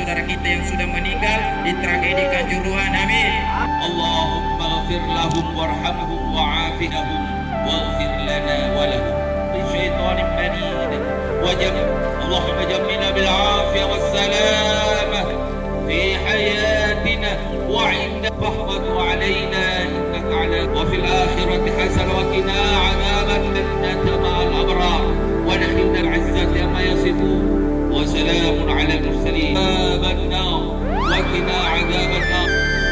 saudara kita yang sudah meninggal di tragedi Kanjuruhan. Amin. Allahumma ghafir lahum warhamhum wa'afihum waghfir lana wa lahum li syaitanir marid wajab Allahumma jammilna bil afiyah was salamah fi hayatina wa 'inda fahfadhu 'alaina innaka 'ala wa fil akhirati hasanah wa qina 'adzaban jannati ma'al abrar wa nakhilna al-'izzati amma yasifun wa salamun 'alal mursalin wa qina 'adzaban nar.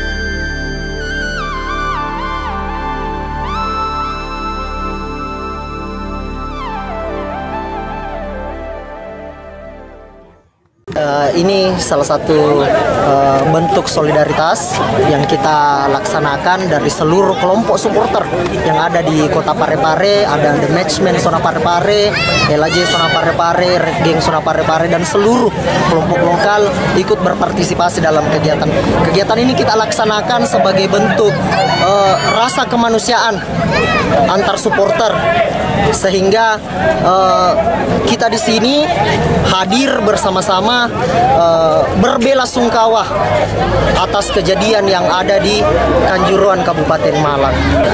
Ini salah satu bentuk solidaritas yang kita laksanakan dari seluruh kelompok supporter yang ada di Kota Parepare. Ada The Matchman Sona Parepare, LAJ Sona Parepare, Red Gang Sona Parepare, dan seluruh kelompok lokal ikut berpartisipasi dalam kegiatan. Kegiatan ini kita laksanakan sebagai bentuk rasa kemanusiaan antar supporter, sehingga kita di sini hadir bersama-sama berbelasungkawa atas kejadian yang ada di Kanjuruhan Kabupaten Malang.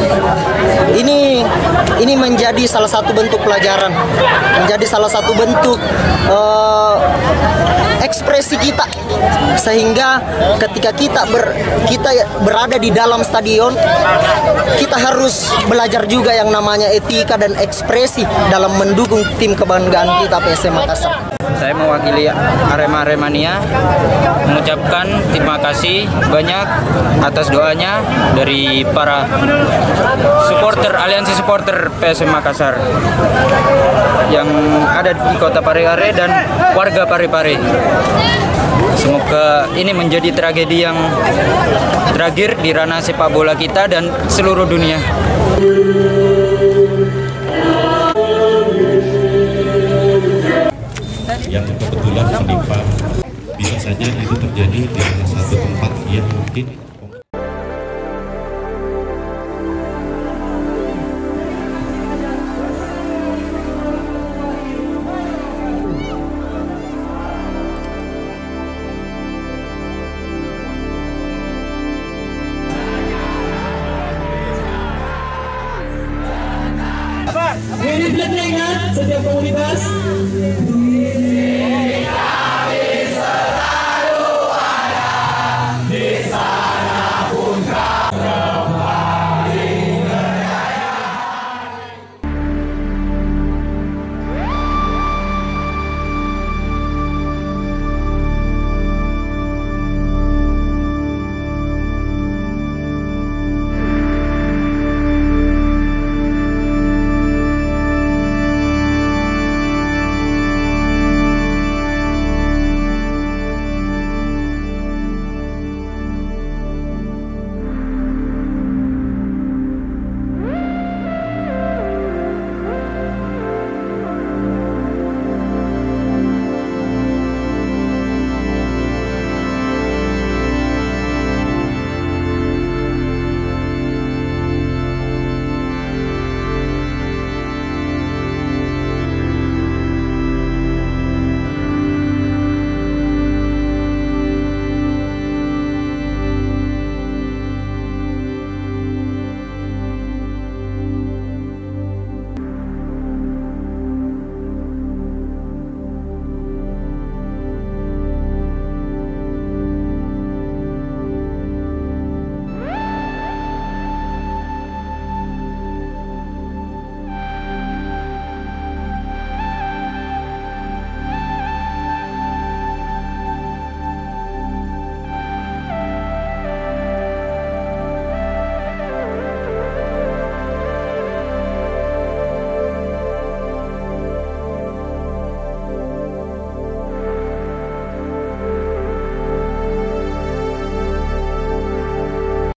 Ini menjadi salah satu bentuk pelajaran, menjadi salah satu bentuk ekspresi kita, sehingga ketika kita berada di dalam stadion, kita harus belajar juga yang namanya etika dan ekspresi dalam mendukung tim kebanggaan kita, PSM Makassar. Saya mewakili Arema-Aremania mengucapkan terima kasih banyak atas doanya dari para supporter Aliansi Supporter PSM Makassar yang ada di Kota Parepare dan warga Parepare. Semoga ini menjadi tragedi yang terakhir di ranah sepak bola kita dan seluruh dunia. Yang kebetulan menimpa, bisa saja itu terjadi di salah satu tempat yang mungkin Ini penting kan setiap komunitas.